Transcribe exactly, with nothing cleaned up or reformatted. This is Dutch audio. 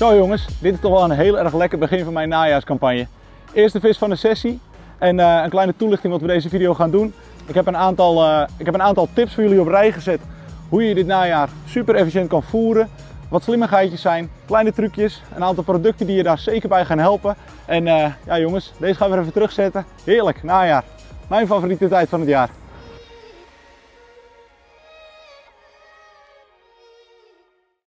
Zo jongens, dit is toch wel een heel erg lekker begin van mijn najaarscampagne. Eerste vis van de sessie en uh, een kleine toelichting wat we deze video gaan doen. Ik heb, een aantal, uh, ik heb een aantal tips voor jullie op rij gezet hoe je dit najaar super efficiënt kan voeren. Wat slimmigheidjes zijn, kleine trucjes, een aantal producten die je daar zeker bij gaan helpen. En uh, ja jongens, deze gaan we even terugzetten. Heerlijk, najaar. Mijn favoriete tijd van het jaar.